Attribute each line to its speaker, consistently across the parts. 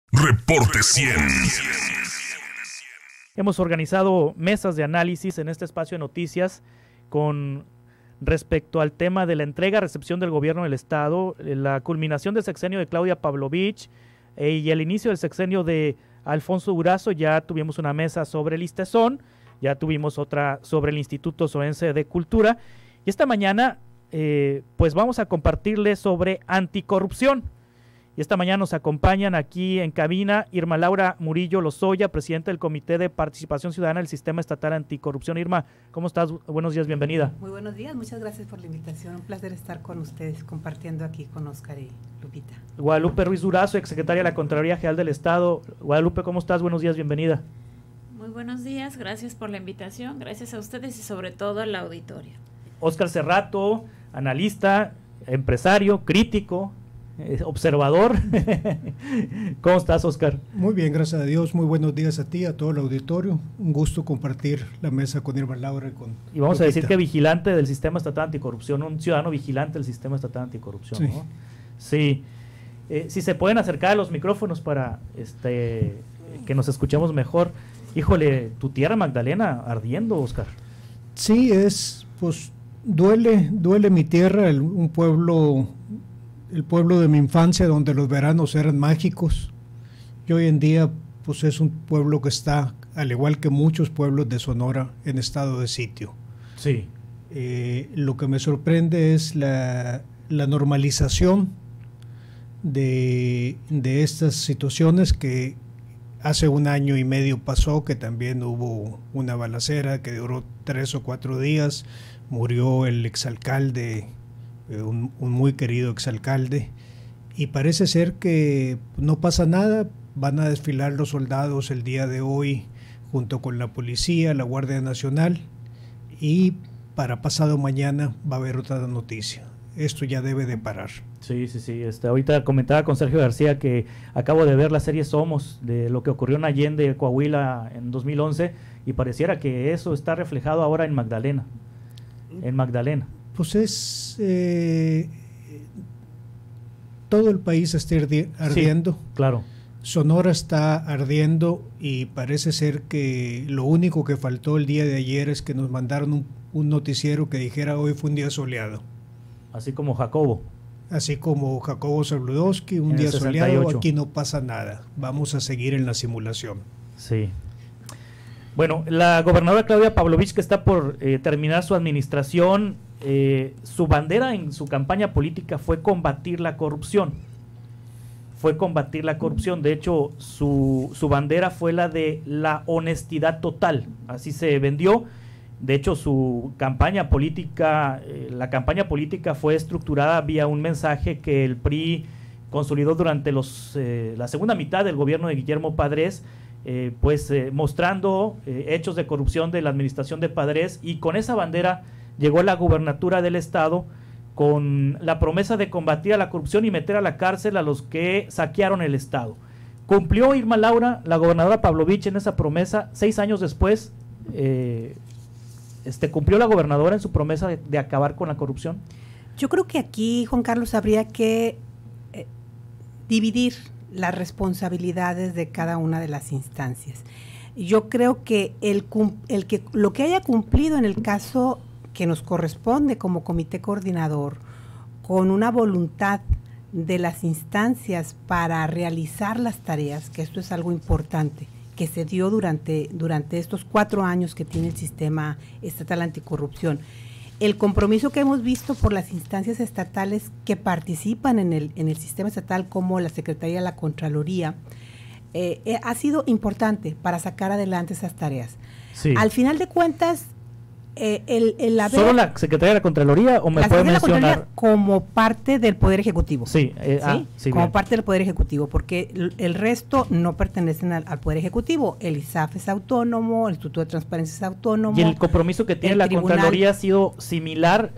Speaker 1: Reporte 100.
Speaker 2: Hemos organizado mesas de análisis en este espacio de noticias con respecto al tema de la entrega-recepción del gobierno del Estado, la culminación del sexenio de Claudia Pavlovich y el inicio del sexenio de Alfonso Durazo. Ya tuvimos una mesa sobre el ISTESON, ya tuvimos otra sobre el Instituto Soense de Cultura, y esta mañana pues vamos a compartirles sobre anticorrupción. Y esta mañana nos acompañan aquí en cabina Irma Laura Murillo Lozoya, presidenta del Comité de Participación Ciudadana del Sistema Estatal Anticorrupción. Irma, ¿cómo estás? Buenos días, bienvenida.
Speaker 3: Muy buenos días, muchas gracias por la invitación. Un placer estar con ustedes, compartiendo aquí con Oscar y Lupita.
Speaker 2: Guadalupe Ruiz Durazo, exsecretaria de la Contraloría General del Estado. Guadalupe, ¿cómo estás? Buenos días, bienvenida.
Speaker 4: Muy buenos días, gracias por la invitación, gracias a ustedes y sobre todo al auditorio.
Speaker 2: Oscar Cerrato, analista, empresario, crítico, observador. ¿Cómo estás, Oscar?
Speaker 5: Muy bien, gracias a Dios. Muy buenos días a ti, a todo el auditorio. Un gusto compartir la mesa con Irma Laura y con
Speaker 2: Y vamos
Speaker 5: Lupita.
Speaker 2: a decir que vigilante del Sistema Estatal Anticorrupción, un ciudadano vigilante del Sistema Estatal Anticorrupción,
Speaker 5: Sí.
Speaker 2: ¿no? Sí. Si se pueden acercar a los micrófonos para que nos escuchemos mejor. Híjole, tu tierra Magdalena ardiendo, Oscar.
Speaker 5: Sí, pues duele mi tierra, el pueblo de mi infancia, donde los veranos eran mágicos, y hoy en día pues es un pueblo que está, al igual que muchos pueblos de Sonora, en estado de sitio.
Speaker 2: Sí.
Speaker 5: Lo que me sorprende es la normalización de estas situaciones que hace 1 año y medio pasó, que también hubo una balacera que duró 3 o 4 días, murió el exalcalde, un muy querido exalcalde, y parece ser que no pasa nada. Van a desfilar los soldados el día de hoy junto con la policía, la Guardia Nacional, y para pasado mañana va a haber otra noticia. Esto ya debe de parar.
Speaker 2: Sí. Ahorita comentaba con Sergio García que acabo de ver la serie Somos, de lo que ocurrió en Allende, Coahuila, en 2011, y pareciera que eso está reflejado ahora en Magdalena.
Speaker 5: Pues todo el país está ardiendo.
Speaker 2: Sí, claro.
Speaker 5: Sonora está ardiendo, y parece ser que lo único que faltó el día de ayer es que nos mandaron un noticiero que dijera hoy fue un día soleado.
Speaker 2: Así como Jacobo
Speaker 5: Zabludowski, un
Speaker 2: en
Speaker 5: día
Speaker 2: el
Speaker 5: soleado.
Speaker 2: 68.
Speaker 5: Aquí no pasa nada. Vamos a seguir en la simulación.
Speaker 2: Sí. Bueno, la gobernadora Claudia Pavlovich, que está por terminar su administración, su bandera en su campaña política fue combatir la corrupción. De hecho, su bandera fue la de la honestidad total. Así se vendió. De hecho, su campaña política, la campaña política fue estructurada vía un mensaje que el PRI consolidó durante la segunda mitad del gobierno de Guillermo Padres, mostrando hechos de corrupción de la administración de Padres, y con esa bandera llegó a la gubernatura del estado con la promesa de combatir a la corrupción y meter a la cárcel a los que saquearon el estado. Cumplió Irma Laura, la gobernadora Pavlovich, en esa promesa. 6 años después, ¿cumplió la gobernadora en su promesa de acabar con la corrupción?
Speaker 3: Yo creo que aquí, Juan Carlos, habría que dividir las responsabilidades de cada una de las instancias. Yo creo que lo que haya cumplido en el caso que nos corresponde como comité coordinador, con una voluntad de las instancias para realizar las tareas, que esto es algo importante, que se dio durante estos 4 años que tiene el Sistema Estatal Anticorrupción. El compromiso que hemos visto por las instancias estatales que participan en el sistema estatal, como la Secretaría de la Contraloría, ha sido importante para sacar adelante esas tareas.
Speaker 2: Sí.
Speaker 3: Al final de cuentas,
Speaker 2: ¿Solo la Secretaría de la Contraloría o me puede mencionar?
Speaker 3: Como parte del Poder Ejecutivo.
Speaker 2: Sí,
Speaker 3: ¿sí? Como parte del Poder Ejecutivo, porque el resto no pertenecen al Poder Ejecutivo. El ISAF es autónomo, el Instituto de Transparencia es autónomo.
Speaker 2: Y el compromiso que tiene la Contraloría ha sido similar,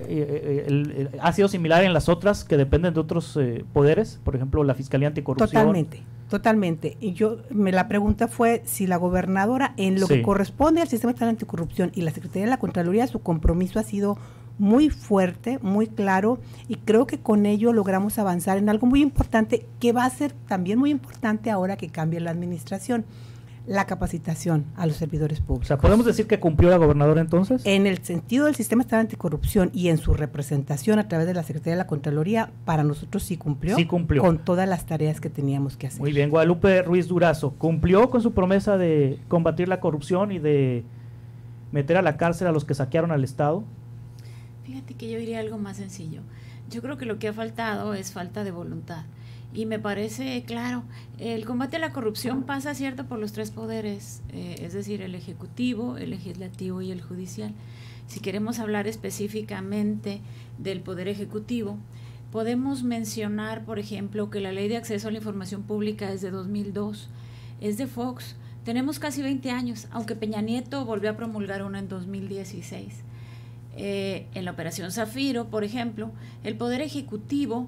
Speaker 2: en las otras que dependen de otros poderes, por ejemplo, la Fiscalía Anticorrupción.
Speaker 3: Totalmente. Y la pregunta fue si la gobernadora, en lo que corresponde al Sistema Estatal Anticorrupción y la Secretaría de la Contraloría, su compromiso ha sido muy fuerte, muy claro, y creo que con ello logramos avanzar en algo muy importante, que va a ser también muy importante ahora que cambie la administración, la capacitación a los servidores públicos.
Speaker 2: O sea, ¿podemos decir que cumplió la gobernadora entonces?
Speaker 3: En el sentido del sistema estatal anticorrupción y en su representación a través de la Secretaría de la Contraloría, para nosotros sí cumplió, con todas las tareas que teníamos que hacer.
Speaker 2: Muy bien, Guadalupe Ruiz Durazo, ¿cumplió con su promesa de combatir la corrupción y de meter a la cárcel a los que saquearon al Estado?
Speaker 4: Fíjate que yo diría algo más sencillo. Yo creo que lo que ha faltado es falta de voluntad. Y me parece claro, el combate a la corrupción pasa, cierto, por los tres poderes, es decir, el ejecutivo, el legislativo y el judicial. Si queremos hablar específicamente del poder ejecutivo, podemos mencionar, por ejemplo, que la Ley de Acceso a la Información Pública es de 2002, es de Fox. Tenemos casi 20 años, aunque Peña Nieto volvió a promulgar una en 2016. En la Operación Zafiro, por ejemplo, el Poder Ejecutivo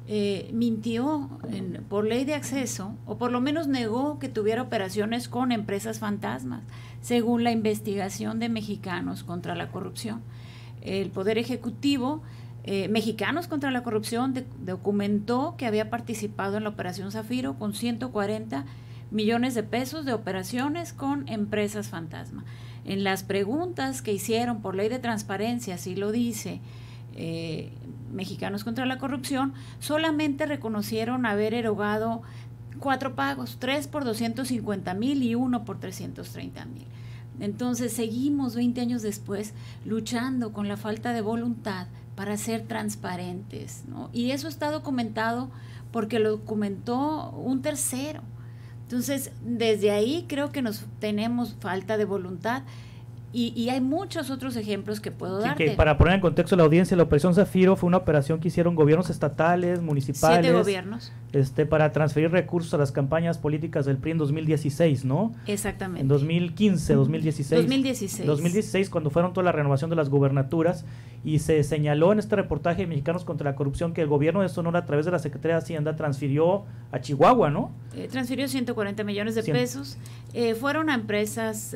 Speaker 4: mintió por ley de acceso, o por lo menos negó que tuviera operaciones con empresas fantasmas, según la investigación de Mexicanos contra la Corrupción. El Poder Ejecutivo, Mexicanos contra la Corrupción, documentó que había participado en la Operación Zafiro con 140 millones de pesos de operaciones con empresas fantasma. En las preguntas que hicieron por ley de transparencia, así lo dice Mexicanos contra la Corrupción, solamente reconocieron haber erogado 4 pagos, 3 por 250,000 y 1 por 330,000. Entonces seguimos 20 años después luchando con la falta de voluntad para ser transparentes, ¿no? Y eso está documentado porque lo documentó un tercero. Entonces, desde ahí creo que tenemos falta de voluntad y hay muchos otros ejemplos que puedo darte.
Speaker 2: Que para poner en contexto a la audiencia, la Operación Zafiro fue una operación que hicieron gobiernos estatales, municipales.
Speaker 4: 7 gobiernos.
Speaker 2: Para transferir recursos a las campañas políticas del PRI en 2016, ¿no?
Speaker 4: Exactamente.
Speaker 2: En 2015, 2016.
Speaker 4: 2016.
Speaker 2: 2016, cuando fueron toda la renovación de las gubernaturas, y se señaló en este reportaje de Mexicanos contra la Corrupción que el gobierno de Sonora, a través de la Secretaría de Hacienda, transfirió a Chihuahua, ¿no?
Speaker 4: Transfirió 140 millones de pesos. Fueron a empresas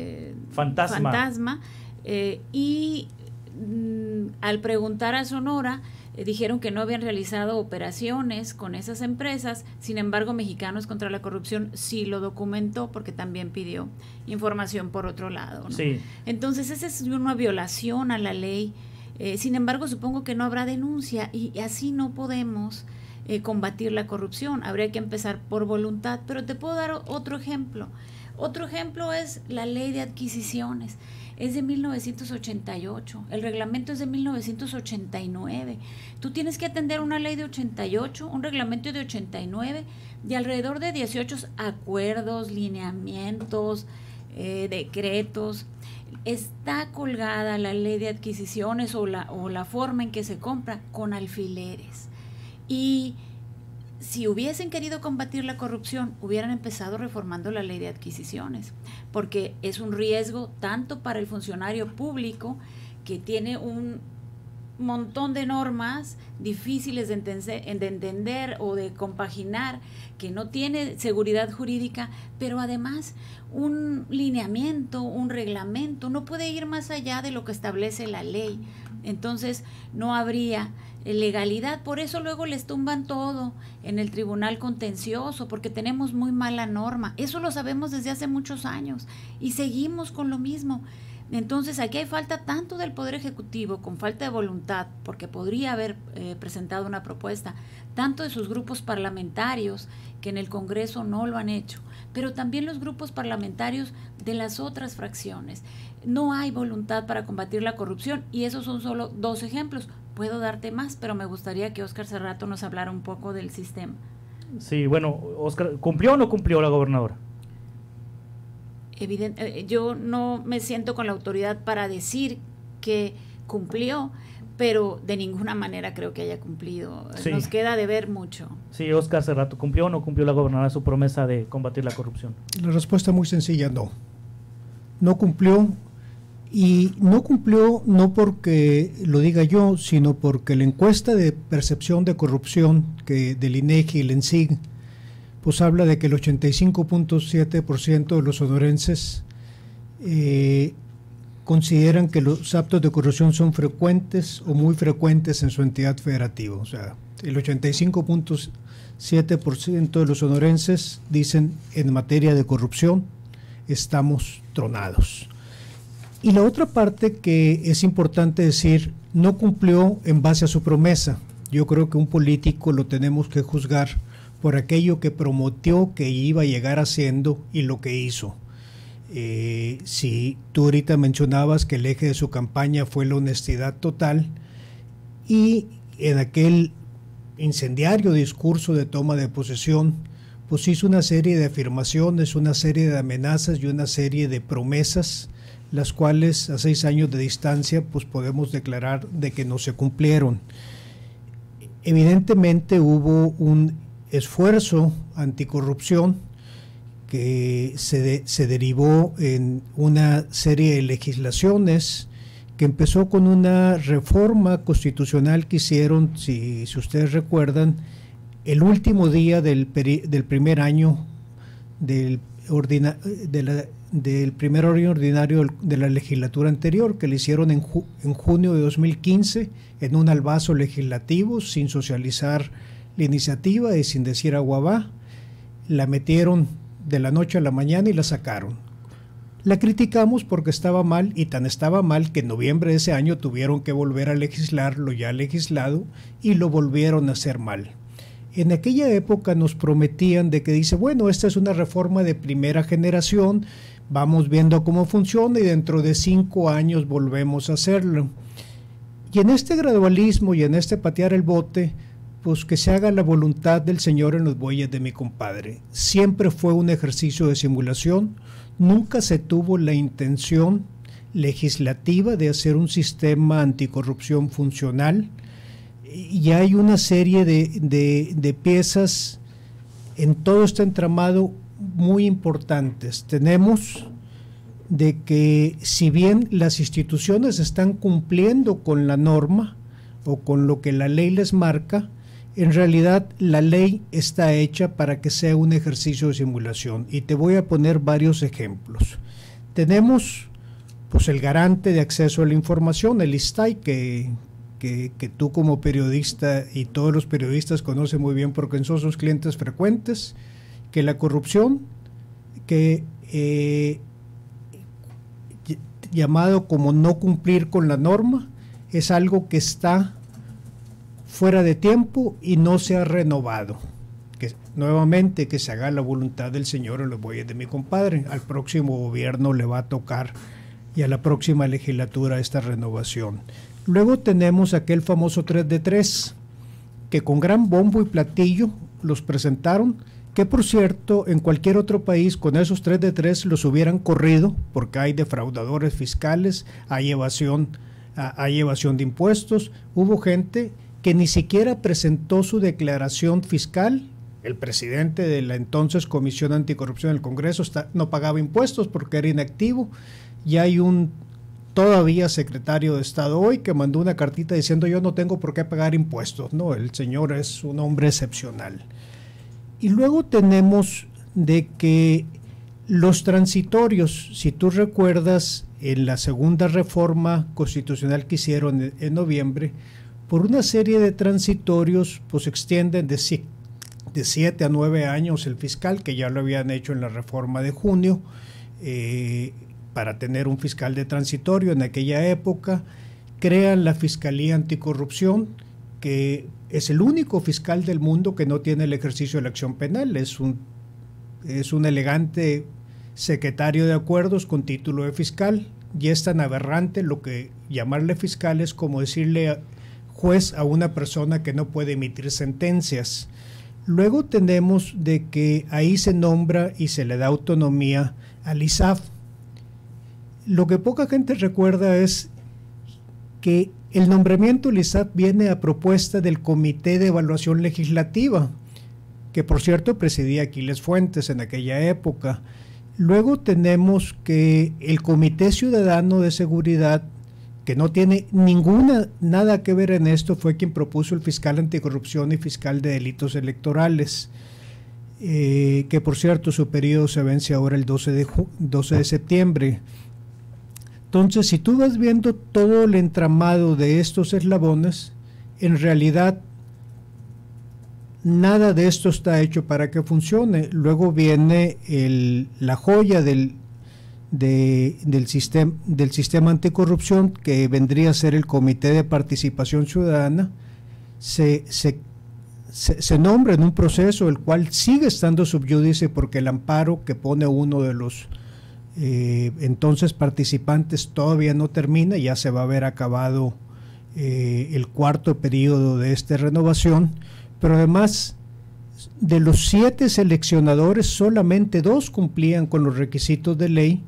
Speaker 4: fantasma y al preguntar a Sonora, dijeron que no habían realizado operaciones con esas empresas. Sin embargo, Mexicanos contra la Corrupción sí lo documentó, porque también pidió información por otro lado, ¿no?
Speaker 2: Sí.
Speaker 4: Entonces, esa es una violación a la ley. Sin embargo, supongo que no habrá denuncia y así no podemos combatir la corrupción. Habría que empezar por voluntad, pero te puedo dar otro ejemplo. Otro ejemplo es la Ley de Adquisiciones. Es de 1988, el reglamento es de 1989. Tú tienes que atender una ley de 88, un reglamento de 89, y alrededor de 18 acuerdos, lineamientos, decretos. Está colgada la Ley de Adquisiciones o la forma en que se compra con alfileres. Y si hubiesen querido combatir la corrupción, hubieran empezado reformando la Ley de Adquisiciones, porque es un riesgo tanto para el funcionario público, que tiene un montón de normas difíciles de entender o de compaginar, que no tiene seguridad jurídica, pero además un lineamiento, un reglamento, no puede ir más allá de lo que establece la ley. Entonces no habría legalidad, por eso luego les tumban todo en el tribunal contencioso, porque tenemos muy mala norma. Eso lo sabemos desde hace muchos años y seguimos con lo mismo. Entonces aquí hay falta tanto del Poder Ejecutivo, con falta de voluntad, porque podría haber presentado una propuesta, tanto de sus grupos parlamentarios, que en el Congreso no lo han hecho, pero también los grupos parlamentarios de las otras fracciones. No hay voluntad para combatir la corrupción, y esos son solo 2 ejemplos. Puedo darte más, pero me gustaría que Óscar Cerrato nos hablara un poco del sistema.
Speaker 2: Sí, bueno, Óscar, ¿cumplió o no cumplió la gobernadora?
Speaker 4: Yo no me siento con la autoridad para decir que cumplió, pero de ninguna manera creo que haya cumplido. Sí. Nos queda de ver mucho.
Speaker 2: Sí, Óscar Cerrato, ¿cumplió o no cumplió la gobernadora su promesa de combatir la corrupción?
Speaker 5: La respuesta es muy sencilla, no. No cumplió, y no cumplió no porque lo diga yo, sino porque la encuesta de percepción de corrupción del INEGI y el ENSIG pues habla de que el 85.7% de los sonorenses consideran que los actos de corrupción son frecuentes o muy frecuentes en su entidad federativa. O sea, el 85.7% de los sonorenses dicen en materia de corrupción estamos tronados. Y la otra parte que es importante decir, no cumplió en base a su promesa. Yo creo que un político lo tenemos que juzgar por aquello que prometió que iba a llegar haciendo y lo que hizo. Si tú ahorita mencionabas que el eje de su campaña fue la honestidad total, y en aquel incendiario discurso de toma de posesión, pues hizo una serie de afirmaciones, una serie de amenazas y una serie de promesas, las cuales a 6 años de distancia pues podemos declarar de que no se cumplieron. Evidentemente hubo un esfuerzo anticorrupción que se derivó en una serie de legislaciones que empezó con una reforma constitucional que hicieron, si ustedes recuerdan, el último día del primer año del primer año ordinario de la legislatura anterior, que le hicieron en junio de 2015 en un albazo legislativo, sin socializar la iniciativa y sin decir agua va. La metieron de la noche a la mañana y la sacaron. La criticamos porque estaba mal, y tan estaba mal que en noviembre de ese año tuvieron que volver a legislar lo ya legislado y lo volvieron a hacer mal. En aquella época nos prometían de que dice, bueno, esta es una reforma de primera generación, vamos viendo cómo funciona y dentro de 5 años volvemos a hacerlo. Y en este gradualismo y en este patear el bote, pues que se haga la voluntad del Señor en los bueyes de mi compadre. Siempre fue un ejercicio de simulación, nunca se tuvo la intención legislativa de hacer un sistema anticorrupción funcional, y hay una serie de piezas en todo este entramado muy importantes. Tenemos de que si bien las instituciones están cumpliendo con la norma o con lo que la ley les marca, en realidad la ley está hecha para que sea un ejercicio de simulación. Y te voy a poner varios ejemplos. Tenemos pues el garante de acceso a la información, el ISTAI, que tú como periodista y todos los periodistas conocen muy bien porque son sus clientes frecuentes, que la corrupción, llamado como no cumplir con la norma, es algo que está fuera de tiempo y no se ha renovado. Que nuevamente que se haga la voluntad del Señor en los bueyes de mi compadre. Al próximo gobierno le va a tocar, y a la próxima legislatura, esta renovación. Luego tenemos aquel famoso 3 de 3, que con gran bombo y platillo los presentaron, que por cierto en cualquier otro país con esos 3 de 3 los hubieran corrido, porque hay defraudadores fiscales, hay evasión de impuestos. Hubo gente que ni siquiera presentó su declaración fiscal. El presidente de la entonces Comisión Anticorrupción del Congreso no pagaba impuestos porque era inactivo, y hay un todavía secretario de Estado hoy que mandó una cartita diciendo yo no tengo por qué pagar impuestos. No, el señor es un hombre excepcional. Y luego tenemos de que los transitorios, si tú recuerdas, en la segunda reforma constitucional que hicieron en noviembre, por una serie de transitorios pues extienden de 7 a 9 años el fiscal, que ya lo habían hecho en la reforma de junio, para tener un fiscal de transitorio en aquella época. Crean la Fiscalía Anticorrupción, que es el único fiscal del mundo que no tiene el ejercicio de la acción penal. Es un elegante secretario de acuerdos con título de fiscal, y es tan aberrante lo que llamarle fiscal es como decirle juez a una persona que no puede emitir sentencias. Luego tenemos de que ahí se nombra y se le da autonomía al ISAF. Lo que poca gente recuerda es que el nombramiento del ISAF viene a propuesta del Comité de Evaluación Legislativa, que por cierto presidía Aquiles Fuentes en aquella época. Luego tenemos que el Comité Ciudadano de Seguridad, que no tiene nada que ver en esto, fue quien propuso el fiscal anticorrupción y fiscal de delitos electorales, que por cierto su periodo se vence ahora el 12 de septiembre. Entonces, si tú vas viendo todo el entramado de estos eslabones, en realidad nada de esto está hecho para que funcione. Luego viene la joya del sistema anticorrupción, que vendría a ser el Comité de Participación Ciudadana. Se nombra en un proceso el cual sigue estando sub judice, porque el amparo que pone uno de los entonces participantes todavía no termina, ya se va a haber acabado el cuarto periodo de esta renovación, pero además de los 7 seleccionadores solamente 2 cumplían con los requisitos de ley,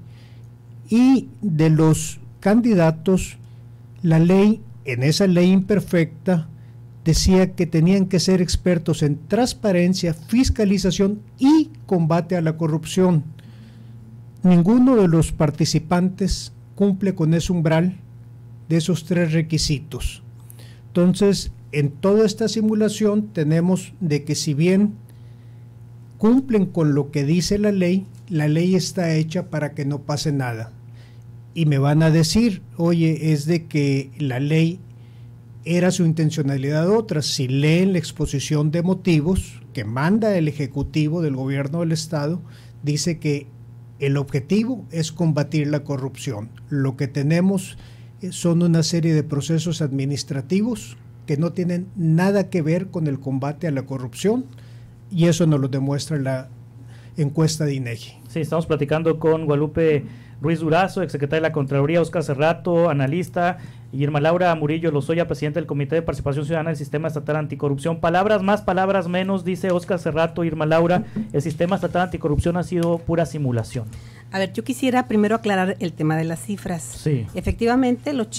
Speaker 5: y de los candidatos la ley, en esa ley imperfecta, decía que tenían que ser expertos en transparencia, fiscalización y combate a la corrupción. Ninguno de los participantes cumple con ese umbral de esos 3 requisitos. Entonces, en toda esta simulación tenemos de que, si bien cumplen con lo que dice la ley está hecha para que no pase nada. Y me van a decir, oye, es de que la ley era su intencionalidad otra. Si leen la exposición de motivos que manda el Ejecutivo del Gobierno del Estado, dice que el objetivo es combatir la corrupción. Lo que tenemos son una serie de procesos administrativos que no tienen nada que ver con el combate a la corrupción, y eso nos lo demuestra la encuesta de INEGI.
Speaker 2: Sí, estamos platicando con Guadalupe Ruiz Durazo, exsecretaria de la Contraloría, Óscar Cerrato, analista, y Irma Laura Murillo Lozoya, presidente del Comité de Participación Ciudadana del Sistema Estatal Anticorrupción. Palabras más, palabras menos, dice Óscar Cerrato, Irma Laura, el Sistema Estatal Anticorrupción ha sido pura simulación.
Speaker 3: A ver, yo quisiera primero aclarar el tema de las cifras.
Speaker 2: Sí.
Speaker 3: Efectivamente, el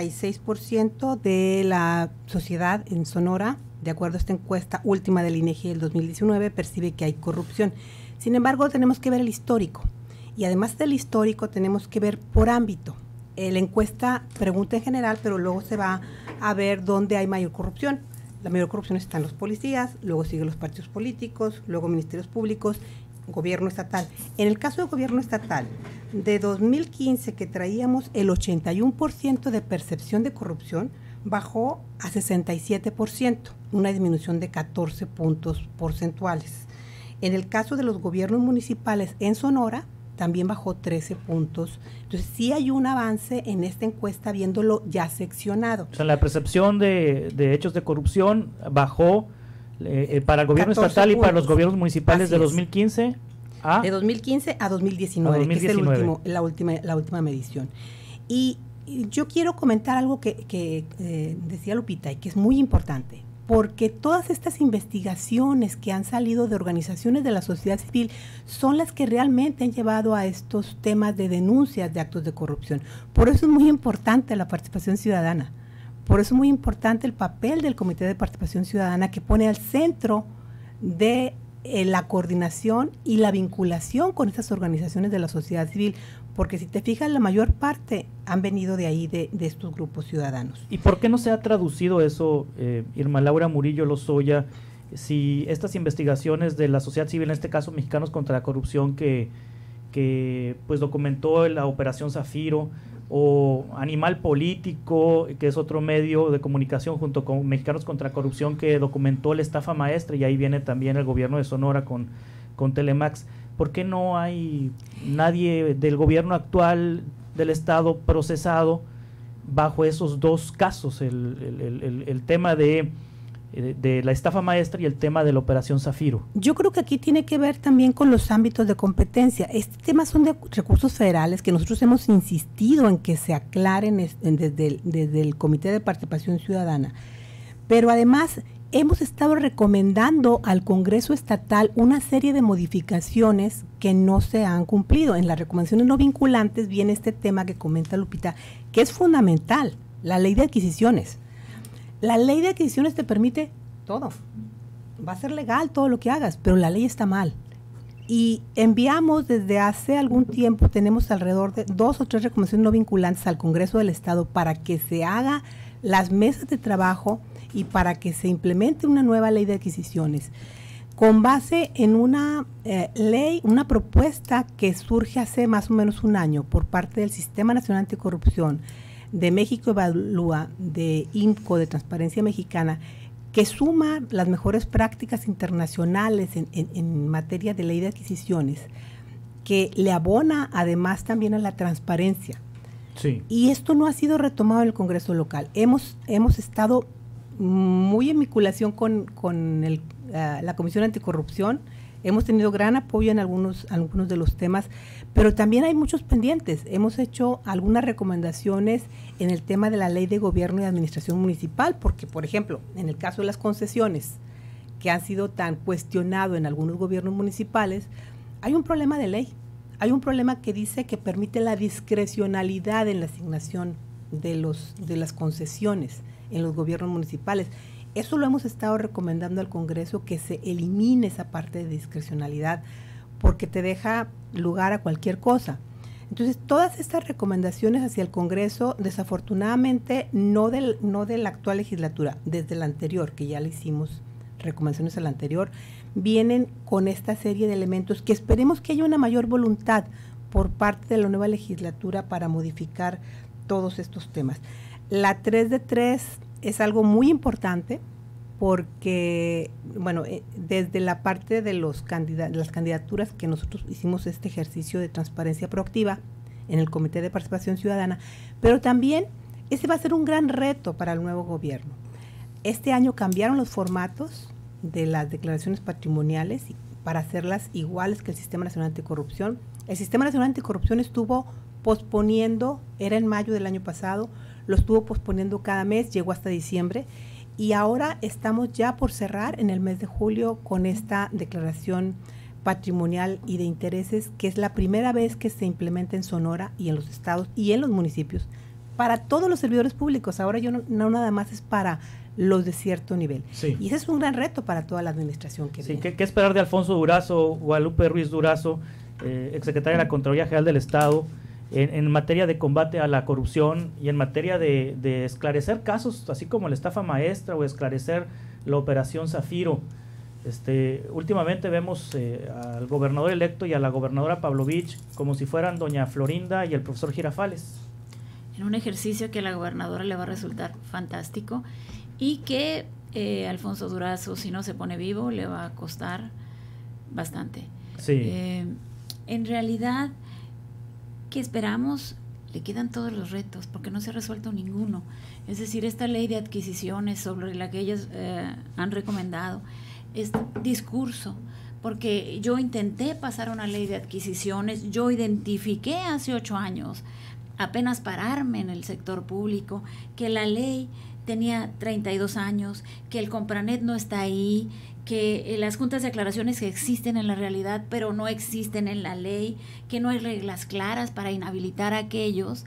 Speaker 3: 86% de la sociedad en Sonora, de acuerdo a esta encuesta última del INEGI del 2019, percibe que hay corrupción. Sin embargo, tenemos que ver el histórico. Y además del histórico, tenemos que ver por ámbito. La encuesta pregunta en general, pero luego se va a ver dónde hay mayor corrupción. La mayor corrupción está en los policías, luego siguen los partidos políticos, luego ministerios públicos, gobierno estatal. En el caso del gobierno estatal, de 2015, que traíamos el 81% de percepción de corrupción, bajó a 67%, una disminución de 14 puntos porcentuales. En el caso de los gobiernos municipales en Sonora, también bajó 13 puntos. Entonces, sí hay un avance en esta encuesta viéndolo ya seccionado. O
Speaker 2: sea, la percepción de hechos de corrupción bajó para el gobierno estatal puntos. Y para los gobiernos municipales. Así de 2015 a... De
Speaker 3: 2015 a 2019, que es la última medición. Y yo quiero comentar algo que decía Lupita y que es muy importante, porque todas estas investigaciones que han salido de organizaciones de la sociedad civil son las que realmente han llevado a estos temas de denuncias de actos de corrupción. Por eso es muy importante la participación ciudadana, por eso es muy importante el papel del Comité de Participación Ciudadana, que pone al centro de la coordinación y la vinculación con estas organizaciones de la sociedad civil, porque si te fijas, la mayor parte han venido de ahí, de estos grupos ciudadanos.
Speaker 2: ¿Y por qué no se ha traducido eso, Irma Laura Murillo Lozoya, si estas investigaciones de la sociedad civil, en este caso Mexicanos contra la Corrupción, que pues documentó la Operación Zafiro, o Animal Político, que es otro medio de comunicación junto con Mexicanos contra la Corrupción, que documentó la estafa maestra, y ahí viene también el gobierno de Sonora con Telemax? ¿Por qué no hay nadie del gobierno actual del estado procesado bajo esos dos casos, el tema de la estafa maestra y el tema de la Operación Zafiro?
Speaker 3: Yo creo que aquí tiene que ver también con los ámbitos de competencia. Este tema son de recursos federales que nosotros hemos insistido en que se aclaren desde el Comité de Participación Ciudadana, pero además hemos estado recomendando al Congreso Estatal una serie de modificaciones que no se han cumplido. En las recomendaciones no vinculantes viene este tema que comenta Lupita, que es fundamental, la ley de adquisiciones. La ley de adquisiciones te permite todo, va a ser legal todo lo que hagas, pero la ley está mal. Y enviamos desde hace algún tiempo, tenemos alrededor de 2 o 3 recomendaciones no vinculantes al Congreso del Estado para que se haga las mesas de trabajo y para que se implemente una nueva ley de adquisiciones. con base en una ley, una propuesta que surge hace más o menos un año por parte del Sistema Nacional Anticorrupción, de México Evalúa, de IMCO, de Transparencia Mexicana, que suma las mejores prácticas internacionales en materia de ley de adquisiciones, que le abona además también a la transparencia.
Speaker 2: Sí.
Speaker 3: Y esto no ha sido retomado en el Congreso local. Hemos estado muy en vinculación con la Comisión Anticorrupción. Hemos tenido gran apoyo en algunos de los temas, pero también hay muchos pendientes. Hemos hecho algunas recomendaciones en el tema de la Ley de Gobierno y Administración Municipal, porque, por ejemplo, en el caso de las concesiones, que han sido tan cuestionado en algunos gobiernos municipales, hay un problema de ley. Hay un problema que dice que permite la discrecionalidad en la asignación de las concesiones en los gobiernos municipales. Eso lo hemos estado recomendando al Congreso, que se elimine esa parte de discrecionalidad, porque te deja lugar a cualquier cosa. Entonces, todas estas recomendaciones hacia el Congreso, desafortunadamente, no de la actual legislatura, desde la anterior, que ya le hicimos recomendaciones a la anterior, vienen con esta serie de elementos que esperemos que haya una mayor voluntad por parte de la nueva legislatura para modificar todos estos temas. La 3 de 3 es algo muy importante porque, bueno, desde la parte de las candidaturas que nosotros hicimos este ejercicio de transparencia proactiva en el Comité de Participación Ciudadana, pero también ese va a ser un gran reto para el nuevo gobierno. Este año cambiaron los formatos de las declaraciones patrimoniales para hacerlas iguales que el Sistema Nacional Anticorrupción. El Sistema Nacional Anticorrupción estuvo posponiendo, era en mayo del año pasado, lo estuvo posponiendo cada mes, llegó hasta diciembre, y ahora estamos ya por cerrar en el mes de julio con esta declaración patrimonial y de intereses, que es la primera vez que se implementa en Sonora y en los estados y en los municipios para todos los servidores públicos. Ahora no nada más es para los de cierto nivel.
Speaker 2: Sí.
Speaker 3: Y ese es un gran reto para toda la administración que viene.
Speaker 2: ¿Qué esperar de Alfonso Durazo, Guadalupe Ruiz Durazo, exsecretaria de la Contraloría General del Estado, en materia de combate a la corrupción y en materia de esclarecer casos, así como la estafa maestra o esclarecer la operación Zafiro? Últimamente vemos al gobernador electo y a la gobernadora Pavlovich como si fueran doña Florinda y el profesor Girafales.
Speaker 4: En un ejercicio que a la gobernadora le va a resultar fantástico y que Alfonso Durazo, si no se pone vivo, le va a costar bastante.
Speaker 2: Sí.
Speaker 4: En realidad, ¿qué esperamos? Le quedan todos los retos porque no se ha resuelto ninguno. Es decir, esta ley de adquisiciones sobre la que ellas han recomendado es discurso, porque yo intenté pasar una ley de adquisiciones, yo identifiqué hace 8 años, apenas pararme en el sector público, que la ley tenía 32 años, que el Compranet no está ahí, que las juntas de aclaraciones que existen en la realidad, pero no existen en la ley, que no hay reglas claras para inhabilitar a aquellos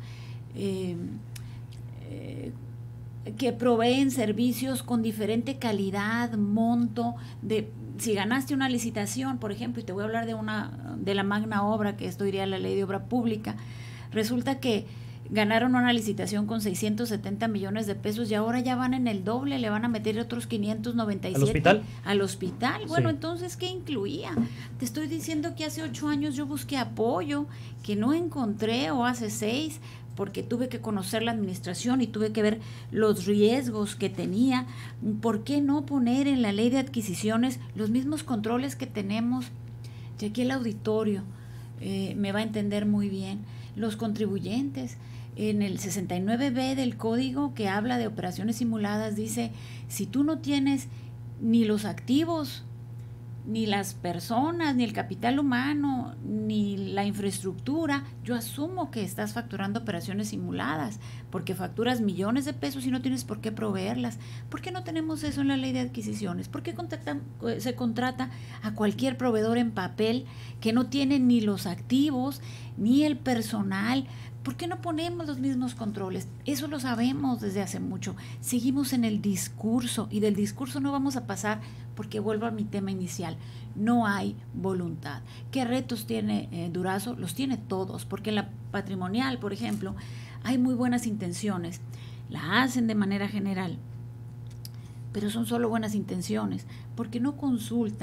Speaker 4: que proveen servicios con diferente calidad, monto, si ganaste una licitación, por ejemplo, y te voy a hablar de la magna obra, que esto iría a la ley de obra pública, resulta que ganaron una licitación con 670 millones de pesos y ahora ya van en el doble, le van a meter otros 597
Speaker 2: ¿Al hospital?
Speaker 4: Al hospital. Bueno,
Speaker 2: sí.
Speaker 4: Entonces, ¿qué incluía? Te estoy diciendo que hace 8 años yo busqué apoyo, que no encontré, o hace 6, porque tuve que conocer la administración y tuve que ver los riesgos que tenía. ¿Por qué no poner en la ley de adquisiciones los mismos controles que tenemos? Y aquí el auditorio me va a entender muy bien. Los contribuyentes, en el 69B del código que habla de operaciones simuladas, dice, si tú no tienes ni los activos, ni las personas, ni el capital humano, ni la infraestructura, yo asumo que estás facturando operaciones simuladas, porque facturas millones de pesos y no tienes por qué proveerlas. ¿Por qué no tenemos eso en la ley de adquisiciones? ¿Por qué se contrata a cualquier proveedor en papel que no tiene ni los activos, ni el personal? ¿Por qué no ponemos los mismos controles? Eso lo sabemos desde hace mucho. Seguimos en el discurso y del discurso no vamos a pasar, porque vuelvo a mi tema inicial. No hay voluntad. ¿Qué retos tiene Durazo? Los tiene todos, porque en la patrimonial, por ejemplo, hay muy buenas intenciones. La hacen de manera general, pero son solo buenas intenciones, porque no consultan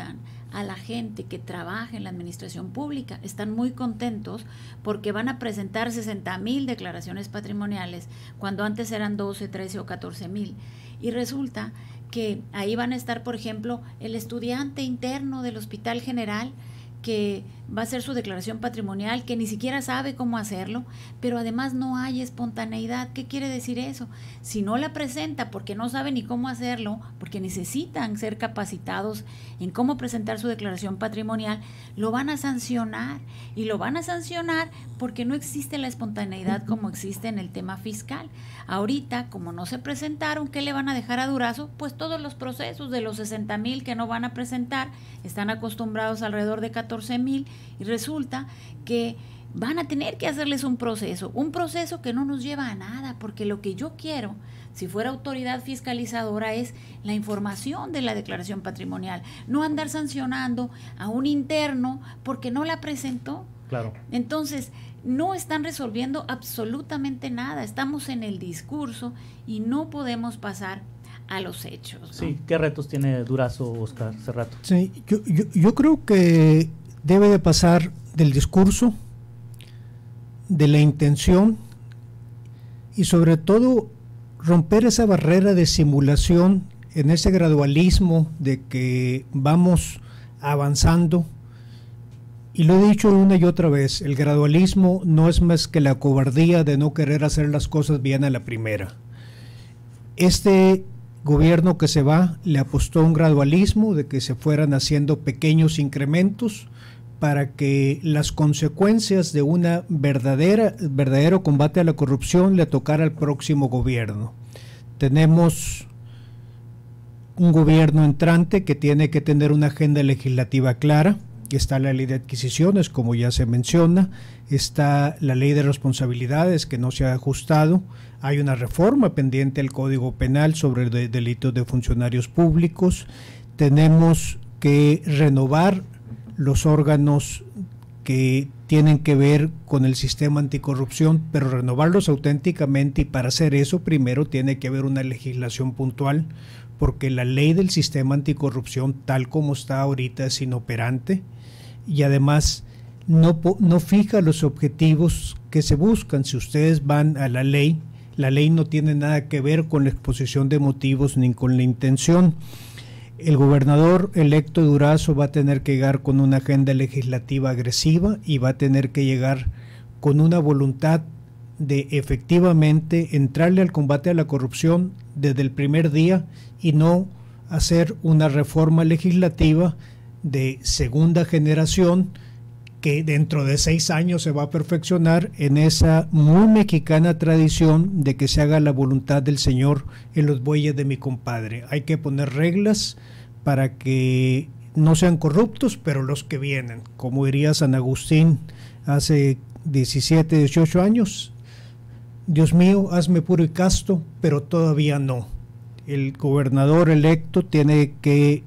Speaker 4: a la gente que trabaja en la administración pública. Están muy contentos porque van a presentar 60,000 declaraciones patrimoniales, cuando antes eran 12, 13 o 14,000. Y resulta que ahí van a estar, por ejemplo, el estudiante interno del Hospital General, que va a hacer su declaración patrimonial, que ni siquiera sabe cómo hacerlo, pero además no hay espontaneidad. ¿Qué quiere decir eso? Si no la presenta porque no sabe ni cómo hacerlo, porque necesitan ser capacitados en cómo presentar su declaración patrimonial, lo van a sancionar, y lo van a sancionar porque no existe la espontaneidad como existe en el tema fiscal. Ahorita, como no se presentaron, ¿qué le van a dejar a Durazo? Pues todos los procesos de los 60,000 que no van a presentar. Están acostumbrados alrededor de 14,000, y resulta que van a tener que hacerles un proceso que no nos lleva a nada, porque lo que yo quiero, si fuera autoridad fiscalizadora, es la información de la declaración patrimonial, no andar sancionando a un interno porque no la presentó.
Speaker 2: Claro.
Speaker 4: Entonces, no están resolviendo absolutamente nada, estamos en el discurso y no podemos pasar a los hechos, ¿no?
Speaker 2: Sí, ¿qué retos tiene Durazo, Oscar Cerrato?
Speaker 5: Sí, yo creo que debe de pasar del discurso, de la intención, y sobre todo romper esa barrera de simulación en ese gradualismo de que vamos avanzando. Y lo he dicho una y otra vez, el gradualismo no es más que la cobardía de no querer hacer las cosas bien a la primera. Este gobierno que se va le apostó a un gradualismo, de que se fueran haciendo pequeños incrementos para que las consecuencias de una verdadero combate a la corrupción le tocara al próximo gobierno. Tenemos un gobierno entrante que tiene que tener una agenda legislativa clara. Está la ley de adquisiciones, como ya se menciona, está la ley de responsabilidades que no se ha ajustado, hay una reforma pendiente al Código Penal sobre delitos de funcionarios públicos, tenemos que renovar los órganos que tienen que ver con el sistema anticorrupción, pero renovarlos auténticamente, y para hacer eso primero tiene que haber una legislación puntual, porque la ley del sistema anticorrupción tal como está ahorita es inoperante, y además no fija los objetivos que se buscan. Si ustedes van a la ley no tiene nada que ver con la exposición de motivos ni con la intención. El gobernador electo Durazo va a tener que llegar con una agenda legislativa agresiva y va a tener que llegar con una voluntad de efectivamente entrarle al combate a la corrupción desde el primer día, y no hacer una reforma legislativa de segunda generación que dentro de 6 años se va a perfeccionar en esa muy mexicana tradición de que se haga la voluntad del Señor en los bueyes de mi compadre. Hay que poner reglas para que no sean corruptos, pero los que vienen, como diría San Agustín hace 17, 18 años, Dios mío, hazme puro y casto, pero todavía no. El gobernador electo tiene que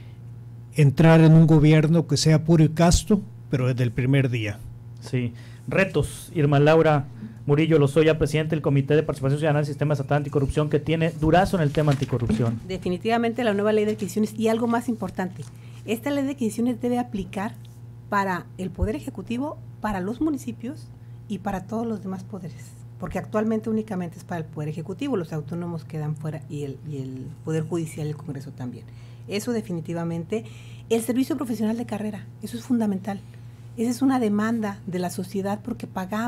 Speaker 5: entrar en un gobierno que sea puro y casto, pero desde el primer día.
Speaker 2: Sí. Retos, Irma Laura Murillo Lozoya, presidente del Comité de Participación Ciudadana del Sistema Estatal Anticorrupción, que tiene Durazo en el tema anticorrupción.
Speaker 3: Definitivamente la nueva ley de adquisiciones, y algo más importante, esta ley de adquisiciones debe aplicar para el Poder Ejecutivo, para los municipios y para todos los demás poderes, porque actualmente únicamente es para el Poder Ejecutivo, los autónomos quedan fuera, y el Poder Judicial y el Congreso también. Eso definitivamente. El servicio profesional de carrera, eso es fundamental. Esa es una demanda de la sociedad, porque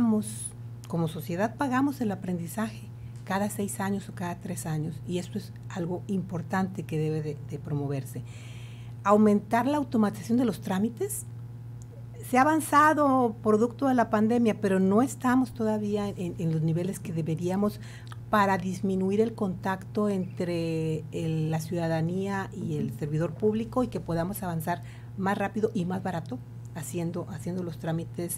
Speaker 3: como sociedad pagamos el aprendizaje cada 6 años o cada 3 años, y esto es algo importante que debe de promoverse. Aumentar la automatización de los trámites. Se ha avanzado producto de la pandemia, pero no estamos todavía en los niveles que deberíamos para disminuir el contacto entre la ciudadanía y el servidor público, y que podamos avanzar más rápido y más barato haciendo los trámites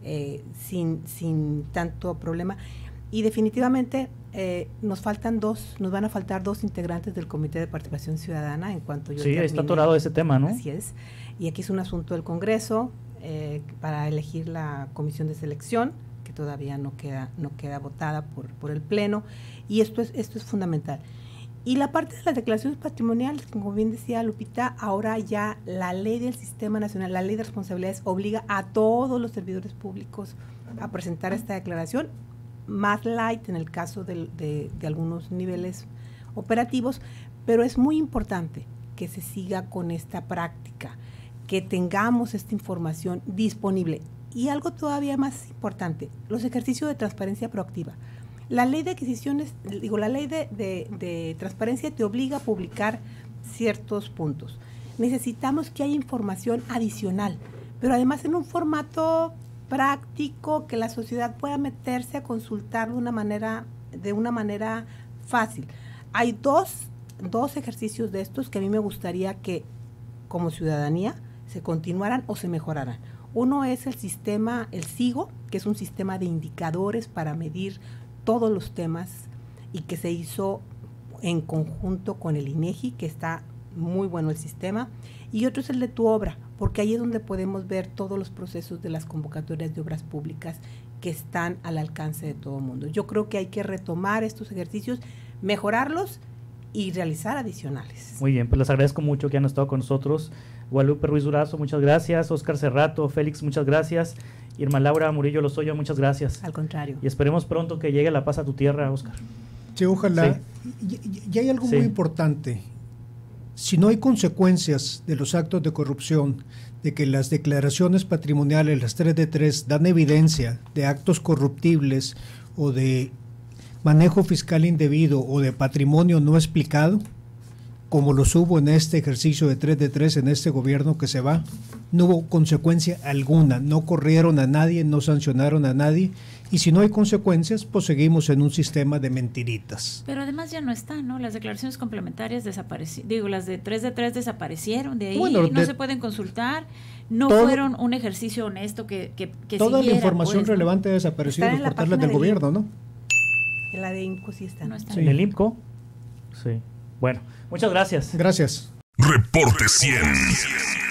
Speaker 3: sin tanto problema. Y definitivamente nos van a faltar 2 integrantes del Comité de Participación Ciudadana en cuanto yo termine.
Speaker 2: Está atorado ese tema, ¿no?
Speaker 3: Así es. Y aquí es un asunto del Congreso para elegir la comisión de selección, que todavía no queda votada por el Pleno, y esto es fundamental. Y la parte de las declaraciones patrimoniales, como bien decía Lupita, ahora ya la ley del Sistema Nacional, la ley de responsabilidades, obliga a todos los servidores públicos a presentar esta declaración, más light en el caso de algunos niveles operativos, pero es muy importante que se siga con esta práctica, que tengamos esta información disponible. Y algo todavía más importante, los ejercicios de transparencia proactiva. La ley de adquisiciones, la ley de transparencia te obliga a publicar ciertos puntos. Necesitamos que haya información adicional, pero además en un formato práctico que la sociedad pueda meterse a consultar de una manera fácil. Hay dos ejercicios de estos que a mí me gustaría que como ciudadanía se continuaran o se mejoraran. Uno es el sistema, el SIGO, que es un sistema de indicadores para medir todos los temas y que se hizo en conjunto con el INEGI, que está muy bueno el sistema, y otro es el de Tu Obra, porque ahí es donde podemos ver todos los procesos de las convocatorias de obras públicas que están al alcance de todo el mundo. Yo creo que hay que retomar estos ejercicios, mejorarlos y realizar adicionales.
Speaker 2: Muy bien, pues les agradezco mucho que han estado con nosotros. Guadalupe Ruiz Durazo, muchas gracias. Óscar Cerrato, Félix, muchas gracias. Irma Laura Murillo Lozoya, muchas gracias.
Speaker 3: Al contrario.
Speaker 2: Y esperemos pronto que llegue la paz a tu tierra, Óscar.
Speaker 5: Sí, ojalá. Sí. Y hay algo muy importante. Si no hay consecuencias de los actos de corrupción, de que las declaraciones patrimoniales, las 3 de 3, dan evidencia de actos corruptibles o de manejo fiscal indebido o de patrimonio no explicado, como los hubo en este ejercicio de 3 de 3 en este gobierno que se va, no hubo consecuencia alguna, no corrieron a nadie, no sancionaron a nadie, y si no hay consecuencias, pues seguimos en un sistema de mentiritas.
Speaker 4: Pero además ya no están, ¿no? Las declaraciones complementarias desaparecieron, las de 3 de 3 desaparecieron de ahí, bueno, no se pueden consultar, no fueron un ejercicio honesto que
Speaker 5: toda
Speaker 4: siguiera,
Speaker 5: la información
Speaker 4: pues,
Speaker 5: relevante ha desaparecido en los portales del gobierno, ¿no?
Speaker 3: En la de IMCO sí está.
Speaker 4: No está.
Speaker 2: Sí. ¿En el IMCO? Sí. Bueno, muchas gracias.
Speaker 5: Gracias.
Speaker 1: Reporte 100.